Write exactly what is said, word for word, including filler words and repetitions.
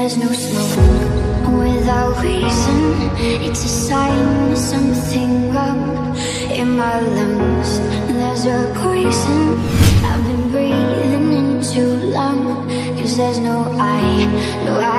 there's no smoke without reason. It's a sign there's something wrong in my lungs. There's a poison I've been breathing in too long. Cause there's no I, no